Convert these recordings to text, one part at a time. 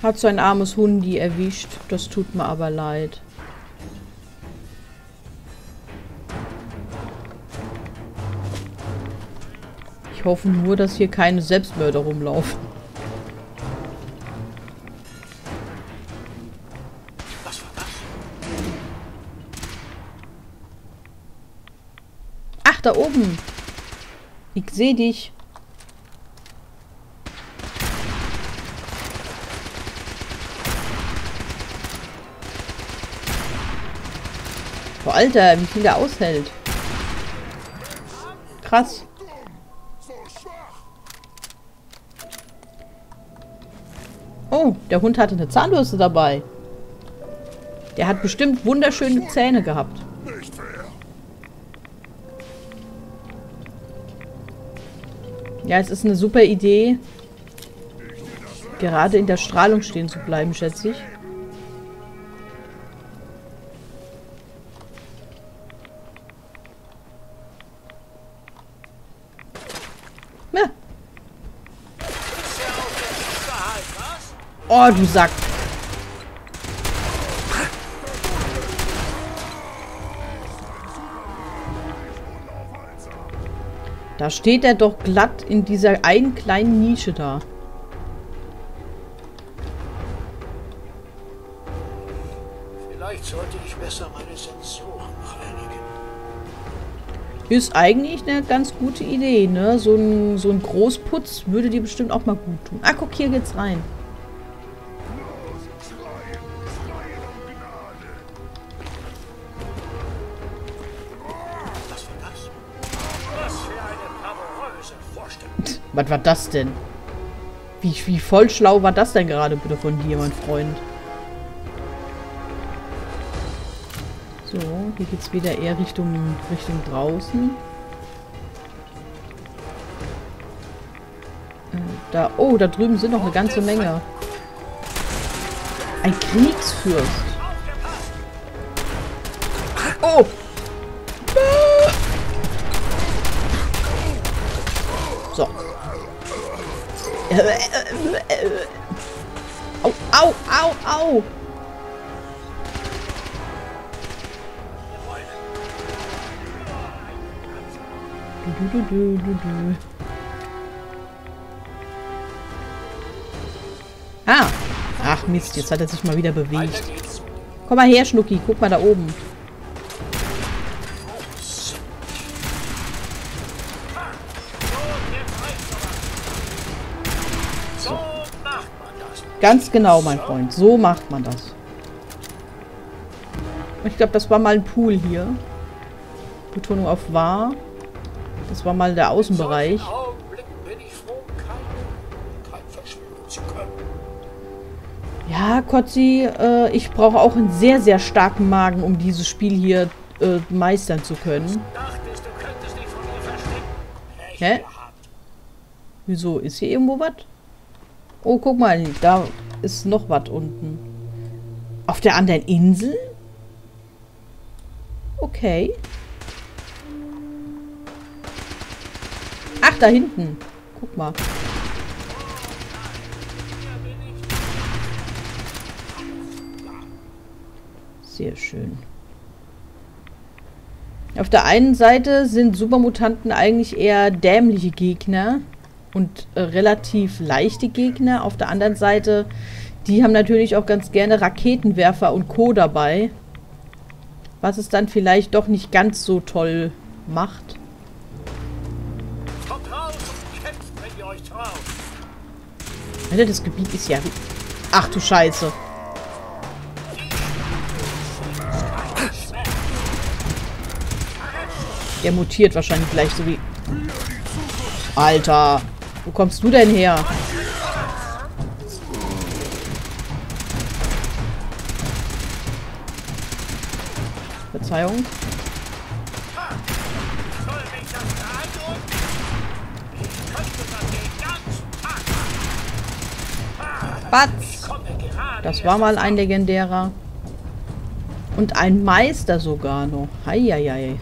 Hat so ein armes Hundi erwischt. Das tut mir aber leid. Ich hoffe nur, dass hier keine Selbstmörder rumlaufen. Was war das? Ach, da oben. Ich sehe dich. Oh, Alter, wie viel der aushält. Krass. Oh, der Hund hatte eine Zahnbürste dabei. Der hat bestimmt wunderschöne Zähne gehabt. Ja, es ist eine super Idee, gerade in der Strahlung stehen zu bleiben, schätze ich. Ja. Oh, du Sack. Da steht er doch glatt in dieser einen kleinen Nische da. Vielleicht sollte ich besser meine Sensoren reinigen. Ist eigentlich eine ganz gute Idee, ne? So ein Großputz würde dir bestimmt auch mal gut tun. Ah, guck, hier geht's rein. Was war das denn? Wie voll schlau war das denn gerade bitte von dir, mein Freund? So, hier geht's wieder eher Richtung draußen. Oh, da drüben sind noch eine ganze Menge. Ein Kriegsfürst. Oh! So. Au, au, au, au. Ah. Ach Mist, jetzt hat er sich mal wieder bewegt. Komm mal her, Schnucki. Guck mal da oben. Ganz genau, mein Freund. So macht man das. Ich glaube, das war mal ein Pool hier. Betonung auf war. Das war mal der Außenbereich. Ja, Kotzi, ich brauche auch einen sehr, sehr starken Magen, um dieses Spiel hier meistern zu können. Hä? Wieso? Ist hier irgendwo was? Oh, guck mal, da ist noch was unten. Auf der anderen Insel? Okay. Ach, da hinten. Guck mal. Sehr schön. Auf der einen Seite sind Supermutanten eigentlich eher dämliche Gegner und relativ leichte Gegner. Auf der anderen Seite, die haben natürlich auch ganz gerne Raketenwerfer und Co. dabei. Was es dann vielleicht doch nicht ganz so toll macht. Kommt raus und kämpft, wenn ihr euch traut. Alter, das Gebiet ist ja... Ach du Scheiße. Der mutiert wahrscheinlich gleich so wie... Alter, wo kommst du denn her? Verzeihung. Batz! Das war mal ein legendärer. Und ein Meister sogar noch. Heieiei.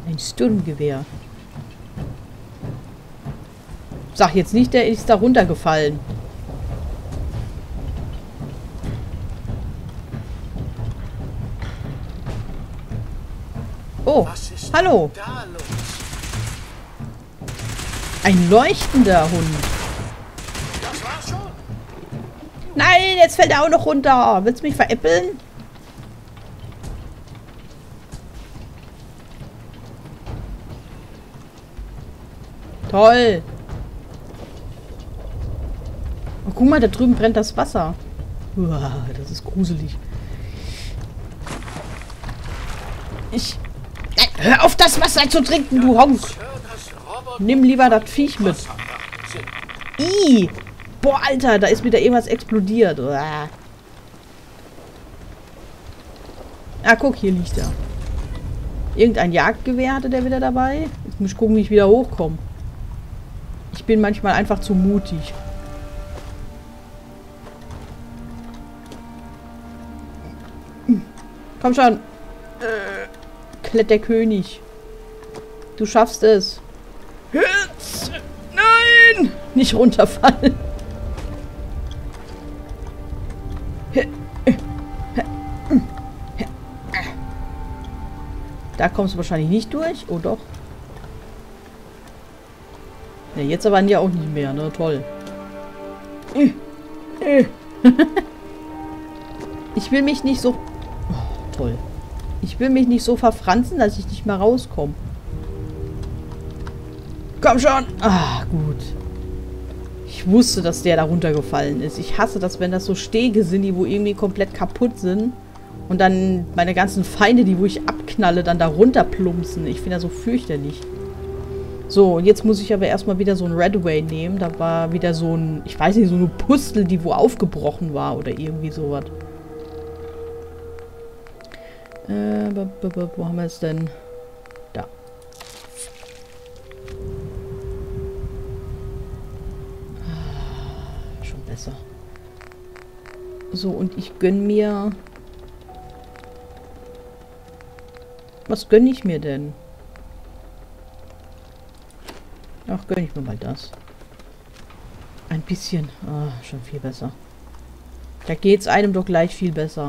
Ein Sturmgewehr. Sag jetzt nicht, der ist da runtergefallen. Oh, hallo. Ein leuchtender Hund. Das war's schon. Nein, jetzt fällt er auch noch runter. Willst du mich veräppeln? Toll. Oh, guck mal, da drüben brennt das Wasser. Uah, das ist gruselig. Nein, hör auf, das Wasser zu trinken, du Honk. Nimm lieber das Viech mit. Ih. Boah, Alter, da ist wieder irgendwas explodiert. Uah. Ah, guck, hier liegt er. Irgendein Jagdgewehr hatte der wieder dabei. Jetzt muss ich gucken, wie ich wieder hochkomme. Ich bin manchmal einfach zu mutig. Komm schon. Kletterkönig. Du schaffst es. Nein! Nicht runterfallen. Da kommst du wahrscheinlich nicht durch. Oh doch. Ne, jetzt aber ja auch nicht mehr, ne? Toll. Ich will mich nicht so... Oh, toll. Ich will mich nicht so verfranzen, dass ich nicht mehr rauskomme. Komm schon! Ah, gut. Ich wusste, dass der da runtergefallen ist. Ich hasse das, wenn das so Stege sind, die wo irgendwie komplett kaputt sind. Und dann meine ganzen Feinde, die wo ich abknalle, dann da runterplumpsen. Ich finde das so fürchterlich. So, und jetzt muss ich aber erstmal wieder so ein Redway nehmen. Da war wieder so ein, ich weiß nicht, so eine Pustel, die wo aufgebrochen war oder irgendwie sowas. Wo haben wir es denn? Da. Schon besser. So, und ich gönne mir... Was gönne ich mir denn? Ach, gönne ich mir mal das. Ein bisschen. Ah, schon viel besser. Da geht's einem doch gleich viel besser.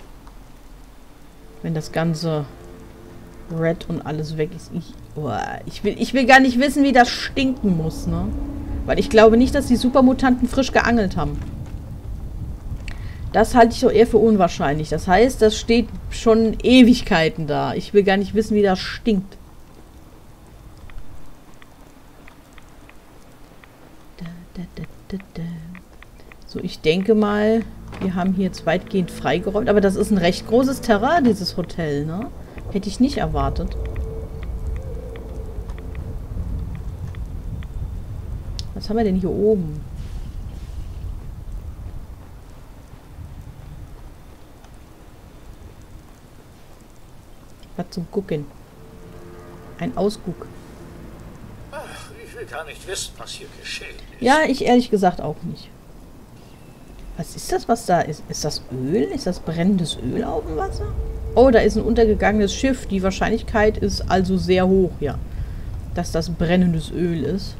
Wenn das ganze Red und alles weg ist. Ich will gar nicht wissen, wie das stinken muss, ne? Weil ich glaube nicht, dass die Supermutanten frisch geangelt haben. Das halte ich doch eher für unwahrscheinlich. Das heißt, das steht schon Ewigkeiten da. Ich will gar nicht wissen, wie das stinkt. So, ich denke mal, wir haben hier jetzt weitgehend freigeräumt. Aber das ist ein recht großes Terrain, dieses Hotel, ne? Hätte ich nicht erwartet. Was haben wir denn hier oben? Was zum Gucken? Ein Ausguck. Ach, ich will gar nicht wissen, was hier geschehen ist. Ja, ich ehrlich gesagt auch nicht. Was ist das, was da ist? Ist das Öl? Ist das brennendes Öl auf dem Wasser? Oh, da ist ein untergegangenes Schiff. Die Wahrscheinlichkeit ist also sehr hoch, ja. Dass das brennendes Öl ist.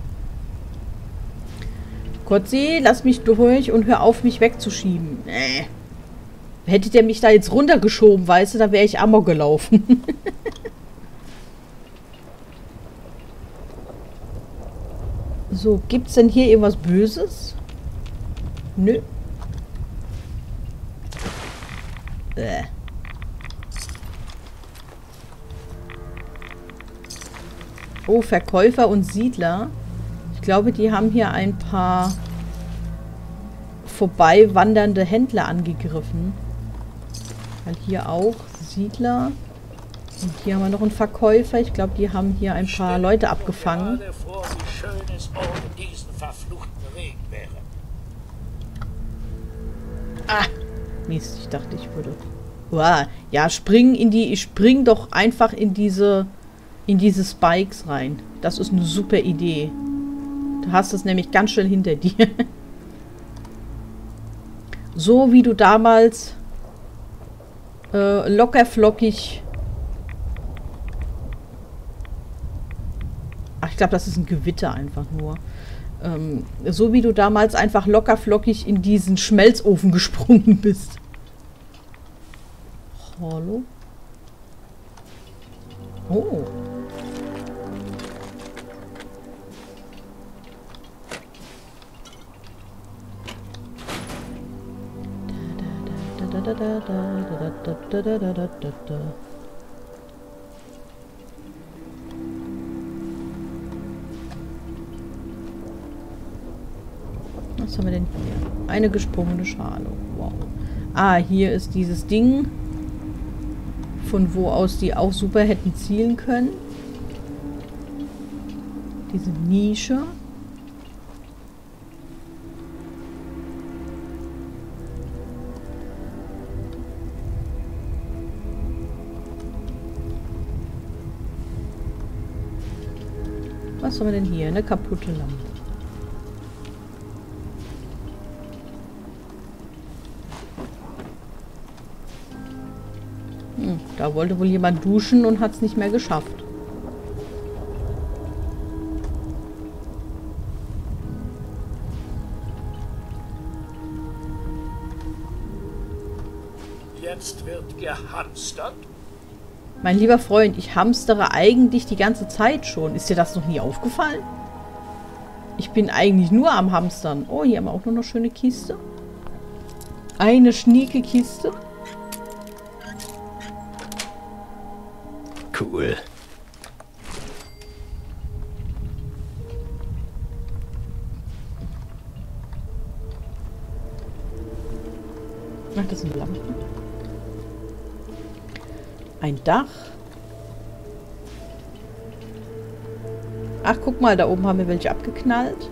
Kotzi, lass mich durch und hör auf, mich wegzuschieben. Hätte der mich da jetzt runtergeschoben, weißt du, da wäre ich amok gelaufen. So, gibt's denn hier irgendwas Böses? Nö. Oh, Verkäufer und Siedler. Ich glaube, die haben hier ein paar vorbeiwandernde Händler angegriffen. Weil hier auch Siedler. Und hier haben wir noch einen Verkäufer. Ich glaube, die haben hier ein paar Leute abgefangen. Stell dir vor, wie schön es ohne diesen verfluchten Regen wäre. Ah! Mist, ich dachte, ich würde... Uah, ja, spring doch einfach in diese Spikes rein. Das ist eine super Idee. Du hast es nämlich ganz schnell hinter dir. So wie du damals glaube, das ist ein Gewitter einfach nur. So wie du damals einfach lockerflockig in diesen Schmelzofen gesprungen bist. Hallo? Oh. Was haben wir denn hier? Eine gesprungene Schale. Wow. Ah, hier ist dieses Ding, von wo aus die auch super hätten zielen können. Diese Nische. Was haben wir denn hier? Eine kaputte Lampe. Da wollte wohl jemand duschen und hat es nicht mehr geschafft. Jetzt wird gehamstert? Mein lieber Freund, ich hamstere eigentlich die ganze Zeit schon. Ist dir das noch nie aufgefallen? Ich bin eigentlich nur am Hamstern. Oh, hier haben wir auch noch eine schöne Kiste. Eine schnieke Kiste. Cool. Ach, das sind Lampen. Ein Dach. Ach, guck mal, da oben haben wir welche abgeknallt.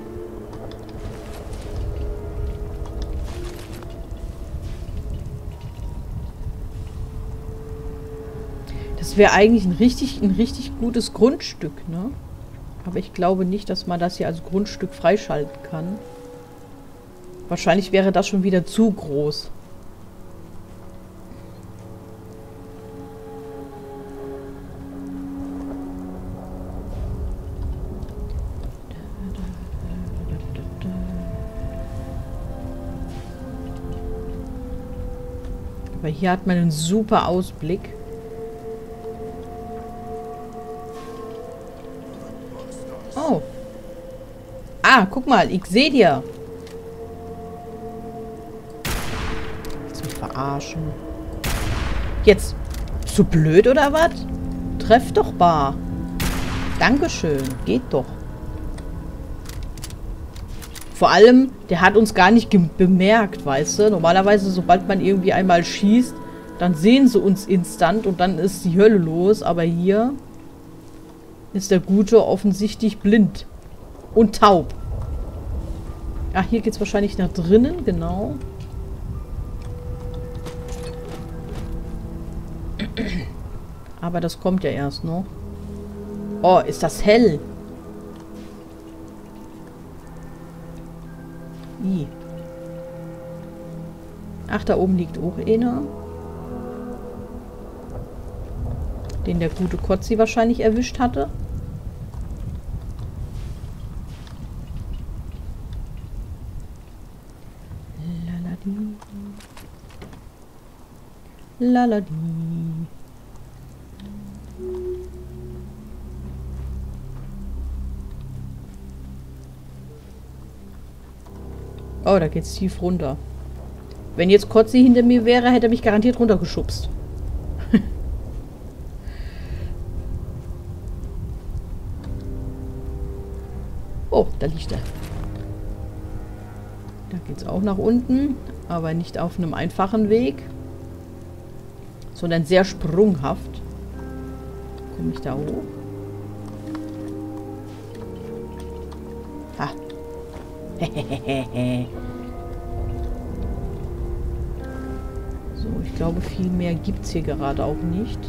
Das wäre eigentlich ein richtig gutes Grundstück, ne? Aber ich glaube nicht, dass man das hier als Grundstück freischalten kann. Wahrscheinlich wäre das schon wieder zu groß. Aber hier hat man einen super Ausblick. Oh. Ah, guck mal, ich sehe dir. Willst du mich verarschen? Jetzt. Bist du blöd oder was? Treff doch bar. Dankeschön. Geht doch. Vor allem, der hat uns gar nicht bemerkt, weißt du? Normalerweise, sobald man irgendwie einmal schießt, dann sehen sie uns instant und dann ist die Hölle los. Aber hier ist der Gute offensichtlich blind und taub. Ach, hier geht es wahrscheinlich nach drinnen, genau. Aber das kommt ja erst noch. Oh, ist das hell. I. Ach, da oben liegt auch einer. Den der gute Kotzi wahrscheinlich erwischt hatte. Laladi. Laladi. Oh, da geht's tief runter. Wenn jetzt Kotzi hinter mir wäre, hätte er mich garantiert runtergeschubst. Oh, da liegt er. Da geht's auch nach unten, aber nicht auf einem einfachen Weg, sondern sehr sprunghaft. Komme ich da hoch? Ha. So, ich glaube, viel mehr gibt es hier gerade auch nicht.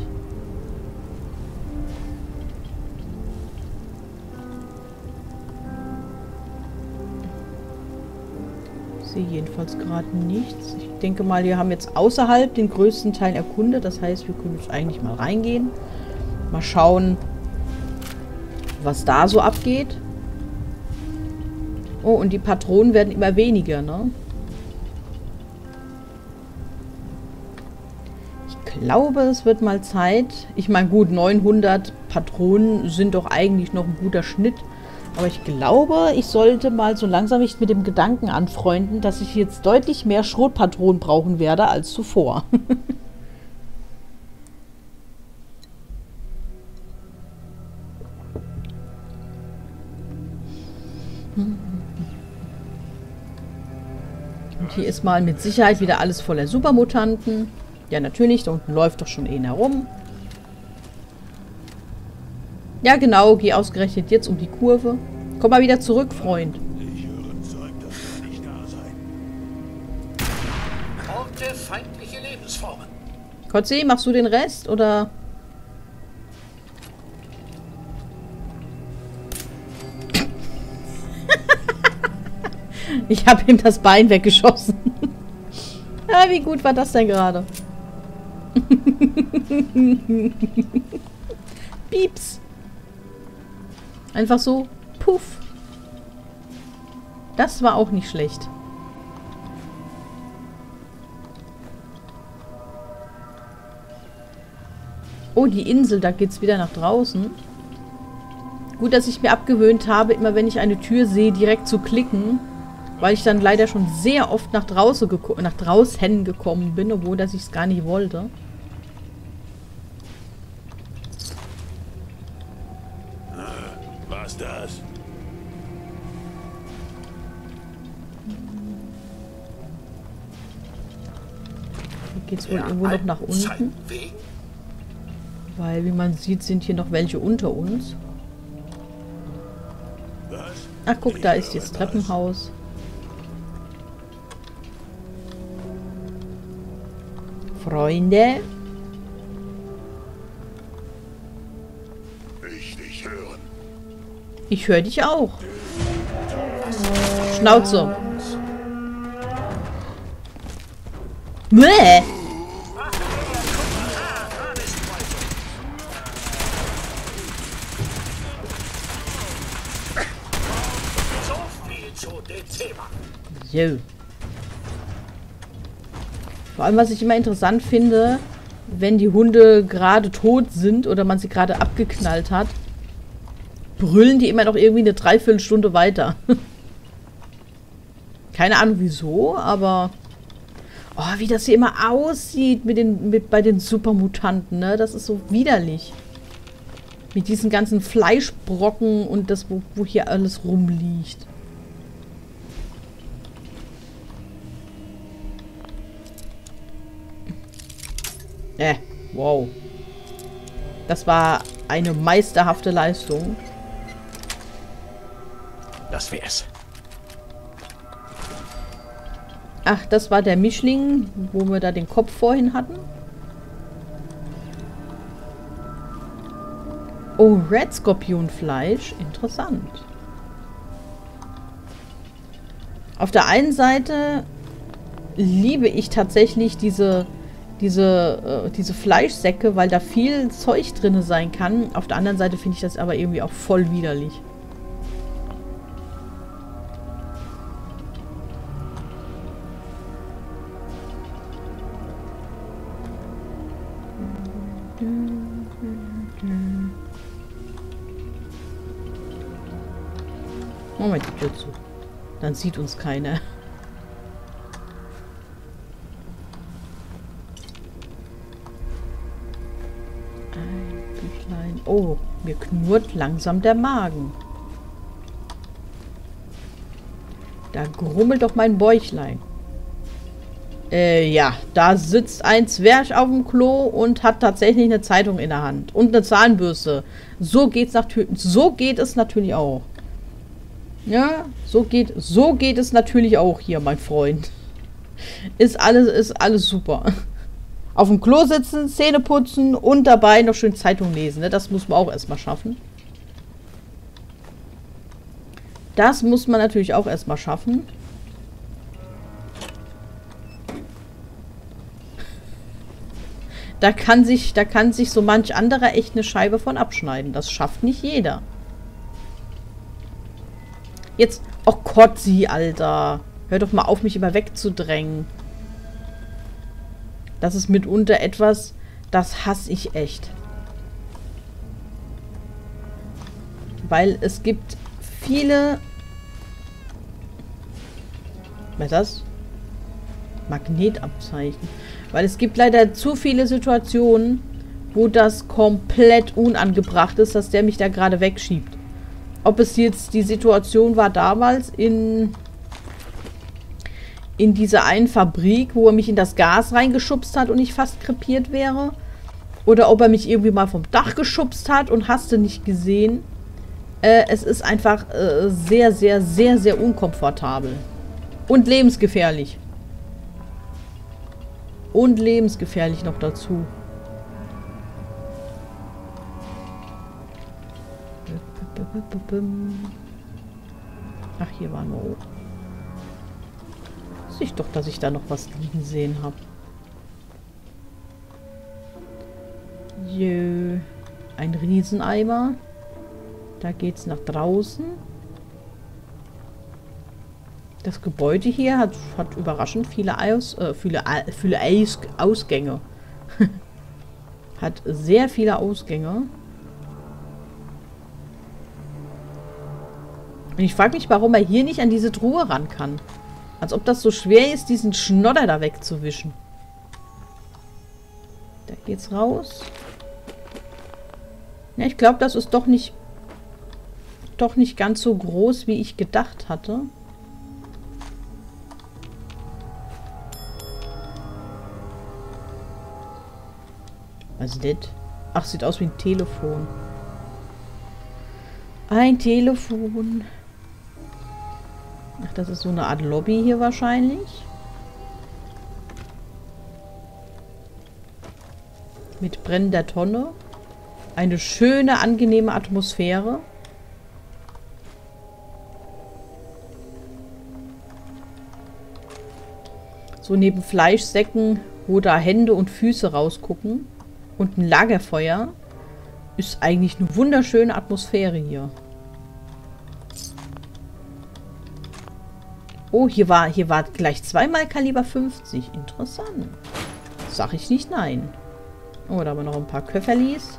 Ich sehe jedenfalls gerade nichts. Ich denke mal, wir haben jetzt außerhalb den größten Teil erkundet. Das heißt, wir können jetzt eigentlich mal reingehen. Mal schauen, was da so abgeht. Oh, und die Patronen werden immer weniger, ne? Ich glaube, es wird mal Zeit. Ich meine, gut, 900 Patronen sind doch eigentlich noch ein guter Schnitt. Aber ich glaube, ich sollte mal so langsam mich mit dem Gedanken anfreunden, dass ich jetzt deutlich mehr Schrotpatronen brauchen werde als zuvor. Und hier ist mal mit Sicherheit wieder alles voller Supermutanten. Ja, natürlich, da unten läuft doch schon einer herum. Ja, genau, geh ausgerechnet jetzt um die Kurve. Komm mal wieder zurück, Freund. Ich höre Zeug, das kann nicht da sein. Orte feindliche Lebensformen. Kotze, machst du den Rest, oder? Ich habe ihm das Bein weggeschossen. Ja, wie gut war das denn gerade? Pieps. Einfach so. Puff. Das war auch nicht schlecht. Oh, die Insel, da geht's wieder nach draußen. Gut, dass ich mir abgewöhnt habe, immer wenn ich eine Tür sehe, direkt zu klicken. Weil ich dann leider schon sehr oft nach draußen gekommen bin, obwohl dass ich es gar nicht wollte. Was das? Hier geht es wohl irgendwo noch nach unten. Weil, wie man sieht, sind hier noch welche unter uns. Ach, guck, da ist das Treppenhaus. Freunde. Ich hören. Ich höre dich auch. Schnauze. Bäh. So viel zu dem Thema. So. Vor allem, was ich immer interessant finde, wenn die Hunde gerade tot sind oder man sie gerade abgeknallt hat, brüllen die immer noch irgendwie eine Dreiviertelstunde weiter. Keine Ahnung wieso, aber oh, wie das hier immer aussieht bei den Supermutanten, ne? Das ist so widerlich. Mit diesen ganzen Fleischbrocken und das, wo hier alles rumliegt. Wow. Das war eine meisterhafte Leistung. Das wär's. Ach, das war der Mischling, wo wir da den Kopf vorhin hatten. Oh, Red Skorpionfleisch. Interessant. Auf der einen Seite liebe ich tatsächlich diese Fleischsäcke, weil da viel Zeug drin sein kann. Auf der anderen Seite finde ich das aber irgendwie auch voll widerlich. Moment, die Tür zu. Dann sieht uns keiner. Oh, mir knurrt langsam der Magen. Da grummelt doch mein Bäuchlein. Ja, da sitzt ein Zwerg auf dem Klo und hat tatsächlich eine Zeitung in der Hand. Und eine Zahnbürste. So geht es natürlich auch. Ja, so geht es natürlich auch hier, mein Freund. Ist alles super. Auf dem Klo sitzen, Zähne putzen und dabei noch schön Zeitung lesen. Ne? Das muss man auch erstmal schaffen. Das muss man natürlich auch erstmal schaffen. Da kann sich so manch anderer echt eine Scheibe von abschneiden. Das schafft nicht jeder. Jetzt... Oh Kotzi, Alter. Hör doch mal auf, mich immer wegzudrängen. Das ist mitunter etwas, das hasse ich echt. Weil es gibt viele... Was ist das? Magnetabzeichen. Weil es gibt leider zu viele Situationen, wo das komplett unangebracht ist, dass der mich da gerade wegschiebt. Ob es jetzt die Situation war damals in dieser einen Fabrik, wo er mich in das Gas reingeschubst hat und ich fast krepiert wäre. Oder ob er mich irgendwie mal vom Dach geschubst hat und hast du nicht gesehen. Es ist einfach sehr, sehr, sehr, sehr unkomfortabel. Und lebensgefährlich. Und lebensgefährlich noch dazu. Ach, hier waren wir hoch. Sehe ich doch, dass ich da noch was liegen sehen habe. Jö. Ein Rieseneimer. Da geht's nach draußen. Das Gebäude hier hat überraschend viele Ausgänge. Hat sehr viele Ausgänge. Und ich frage mich, warum er hier nicht an diese Truhe ran kann. Als ob das so schwer ist, diesen Schnodder da wegzuwischen. Da geht's raus. Ja, ich glaube, das ist doch nicht ganz so groß, wie ich gedacht hatte. Was ist das? Ach, sieht aus wie ein Telefon. Ein Telefon. Ach, das ist so eine Art Lobby hier wahrscheinlich. Mit brennender Tonne. Eine schöne, angenehme Atmosphäre. So neben Fleischsäcken, wo da Hände und Füße rausgucken. Und ein Lagerfeuer. Ist eigentlich eine wunderschöne Atmosphäre hier. Oh, hier war gleich zweimal Kaliber 50. Interessant. Sag ich nicht nein. Oh, da haben wir noch ein paar Köfferlis.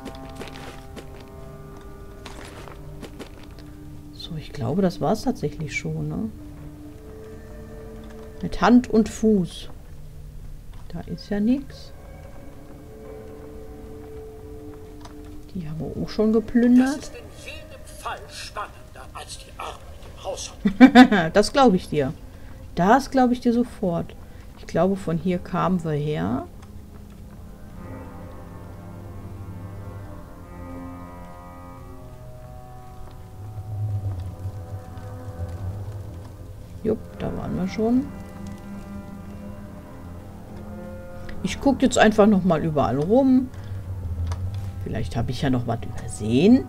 So, ich glaube, das war es tatsächlich schon, ne? Mit Hand und Fuß. Da ist ja nichts. Die haben wir auch schon geplündert. Das ist in jedem Fall spannender als die Arbeit im Haushalt. Das glaube ich dir. Das glaube ich dir sofort. Ich glaube, von hier kamen wir her. Jupp, da waren wir schon. Ich gucke jetzt einfach nochmal überall rum. Vielleicht habe ich ja noch was übersehen.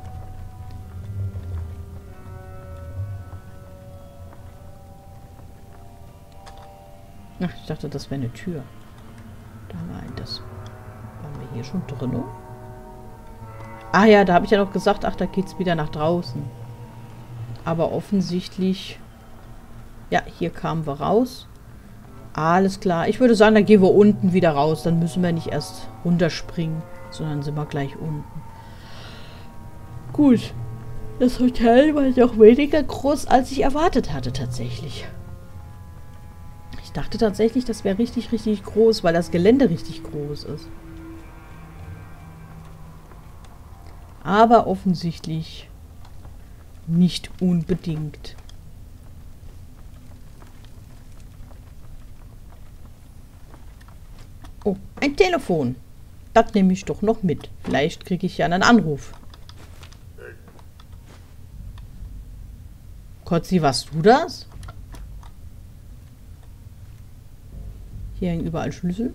Ach, ich dachte, das wäre eine Tür. Da war das. Waren wir hier schon drin? Ah ja, da habe ich ja noch gesagt, ach, da geht es wieder nach draußen. Aber offensichtlich... Ja, hier kamen wir raus. Alles klar. Ich würde sagen, da gehen wir unten wieder raus. Dann müssen wir nicht erst runterspringen, sondern sind wir gleich unten. Gut. Das Hotel war doch weniger groß, als ich erwartet hatte, tatsächlich. Ich dachte tatsächlich, das wäre richtig, richtig groß, weil das Gelände richtig groß ist. Aber offensichtlich nicht unbedingt. Oh, ein Telefon. Das nehme ich doch noch mit. Vielleicht kriege ich ja einen Anruf. Kotzi, warst du das? Hier hängen überall Schlüssel.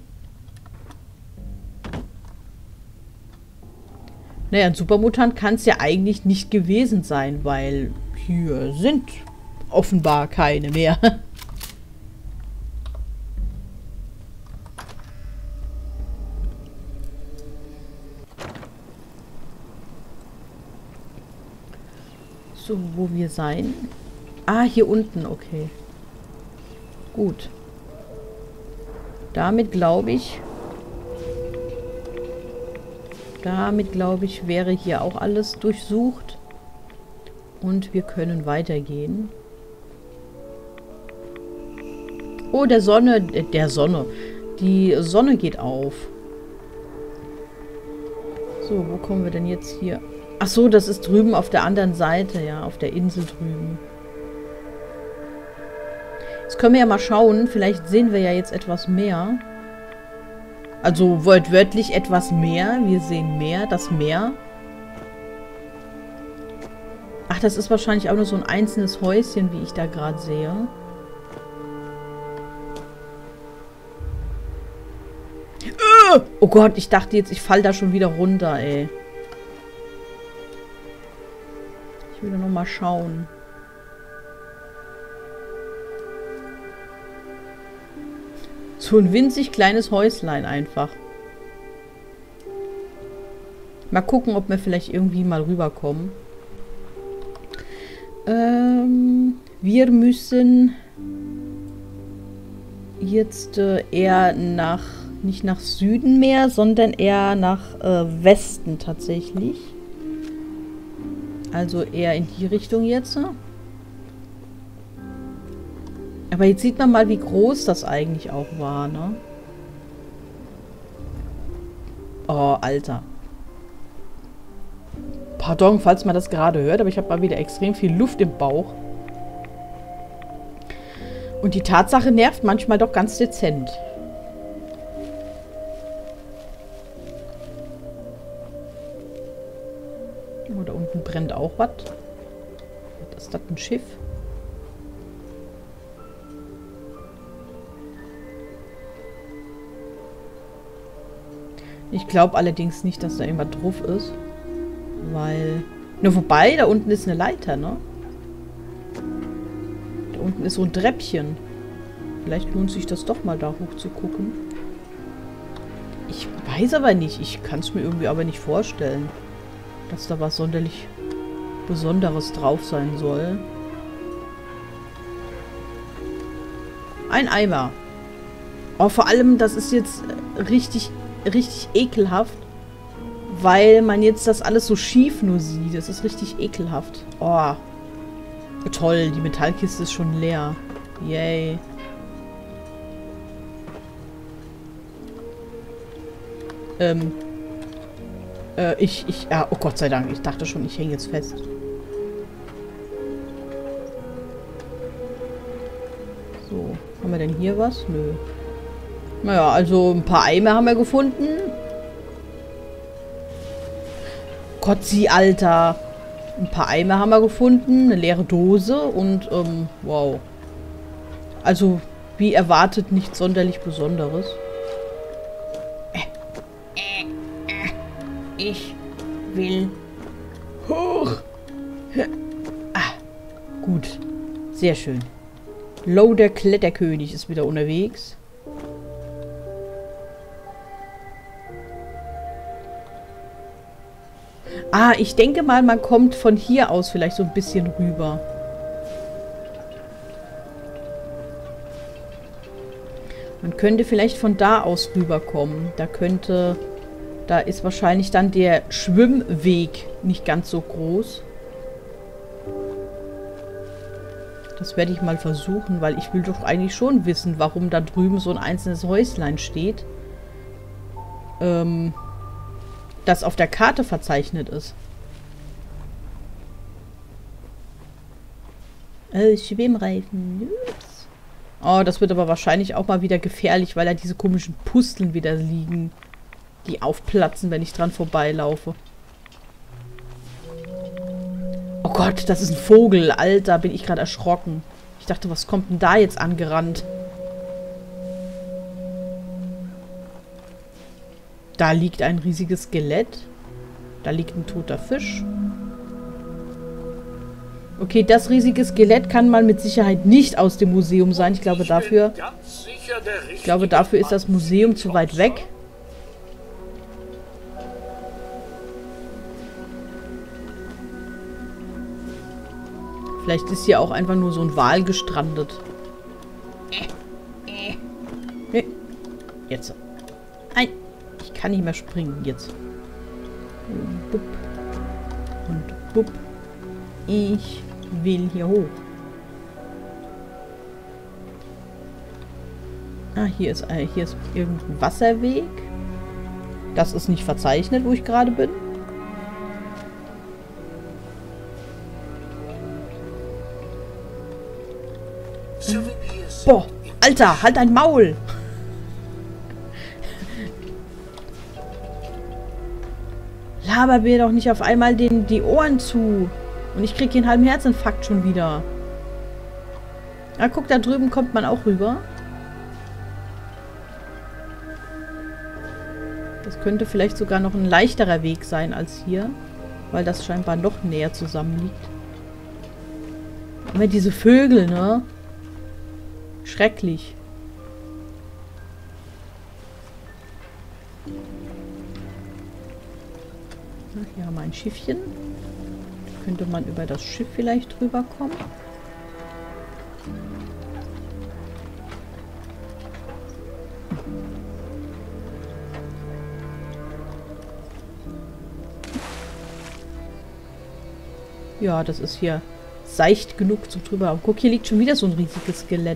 Naja, ein Supermutant kann es ja eigentlich nicht gewesen sein, weil hier sind offenbar keine mehr. So, wo wir sein. Ah, hier unten, okay. Gut. Damit glaube ich, wäre hier auch alles durchsucht. Und wir können weitergehen. Oh, die Sonne geht auf. So, wo kommen wir denn jetzt hier? Ach so, das ist drüben auf der anderen Seite, ja, auf der Insel drüben. Jetzt können wir ja mal schauen, vielleicht sehen wir ja jetzt etwas mehr. Also wortwörtlich etwas mehr. Wir sehen mehr, das Meer. Ach, das ist wahrscheinlich auch nur so ein einzelnes Häuschen, wie ich da gerade sehe. Oh Gott, ich dachte jetzt, ich falle da schon wieder runter, ey. Ich will nur noch mal schauen. So ein winzig kleines Häuslein einfach. Mal gucken, ob wir vielleicht irgendwie mal rüberkommen. Wir müssen jetzt eher nicht nach Süden mehr, sondern eher nach Westen tatsächlich. Also eher in die Richtung jetzt. Aber jetzt sieht man mal, wie groß das eigentlich auch war, ne? Oh, Alter. Pardon, falls man das gerade hört, aber ich habe mal wieder extrem viel Luft im Bauch. Und die Tatsache nervt manchmal doch ganz dezent. Oh, da unten brennt auch was. Ist das ein Schiff? Ich glaube allerdings nicht, dass da irgendwas drauf ist. Weil... Nur vorbei, da unten ist eine Leiter, ne? Da unten ist so ein Treppchen. Vielleicht lohnt sich das doch mal da hoch zu gucken. Ich weiß aber nicht. Ich kann es mir irgendwie aber nicht vorstellen, dass da was sonderlich Besonderes drauf sein soll. Ein Eimer. Oh, vor allem, das ist jetzt richtig ekelhaft, weil man jetzt das alles so schief nur sieht. Das ist richtig ekelhaft. Oh. Toll, die Metallkiste ist schon leer. Yay. Oh Gott sei Dank, ich dachte schon, ich hänge jetzt fest. So, haben wir denn hier was? Nö. Naja, also ein paar Eimer haben wir gefunden. Gott, sie, Alter. Ein paar Eimer haben wir gefunden. Eine leere Dose und, wow. Also, wie erwartet, nichts sonderlich Besonderes. Ich will hoch. Ah, gut. Sehr schön. Lo, der Kletterkönig, ist wieder unterwegs. Ah, ich denke mal, man kommt von hier aus vielleicht so ein bisschen rüber. Man könnte vielleicht von da aus rüberkommen. Da ist wahrscheinlich dann der Schwimmweg nicht ganz so groß. Das werde ich mal versuchen, weil ich will doch eigentlich schon wissen, warum da drüben so ein einzelnes Häuslein steht. Das auf der Karte verzeichnet ist. Schwimmreifen. Ups. Oh, das wird aber wahrscheinlich auch mal wieder gefährlich, weil da diese komischen Pusteln wieder liegen, die aufplatzen, wenn ich dran vorbeilaufe. Oh Gott, das ist ein Vogel. Alter, bin ich gerade erschrocken. Ich dachte, was kommt denn da jetzt angerannt? Da liegt ein riesiges Skelett. Da liegt ein toter Fisch. Okay, das riesige Skelett kann mal mit Sicherheit nicht aus dem Museum sein. Ich glaube, dafür ist das Museum zu weit weg. Vielleicht ist hier auch einfach nur so ein Wal gestrandet. Nee. Jetzt. Nein. Ich kann nicht mehr springen. Jetzt. Und bupp. Und bupp. Ich will hier hoch. Ah, hier ist irgendein Wasserweg. Das ist nicht verzeichnet, wo ich gerade bin. Boah, Alter, halt dein Maul! Laber mir doch nicht auf einmal die Ohren zu. Und ich krieg hier einen halben Herzinfarkt schon wieder. Ah, guck, da drüben kommt man auch rüber. Das könnte vielleicht sogar noch ein leichterer Weg sein als hier. Weil das scheinbar noch näher zusammenliegt. Aber diese Vögel, ne? Schrecklich. Na, hier haben wir ein Schiffchen. Könnte man über das Schiff vielleicht drüber kommen? Ja, das ist hier seicht genug zum drüber. Aber guck, hier liegt schon wieder so ein riesiges Skelett.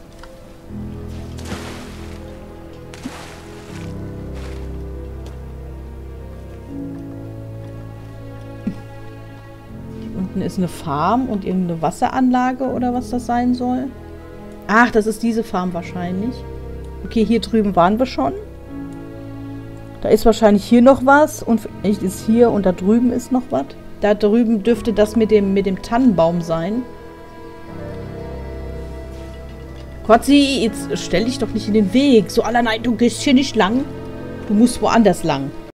Hier unten ist eine Farm und irgendeine Wasseranlage oder was das sein soll. Ach, das ist diese Farm wahrscheinlich. Okay, hier drüben waren wir schon. Da ist wahrscheinlich hier noch was und vielleicht ist hier und da drüben ist noch was. Da drüben dürfte das mit dem Tannenbaum sein. Kotzi, jetzt stell dich doch nicht in den Weg. So, nein, du gehst hier nicht lang. Du musst woanders lang.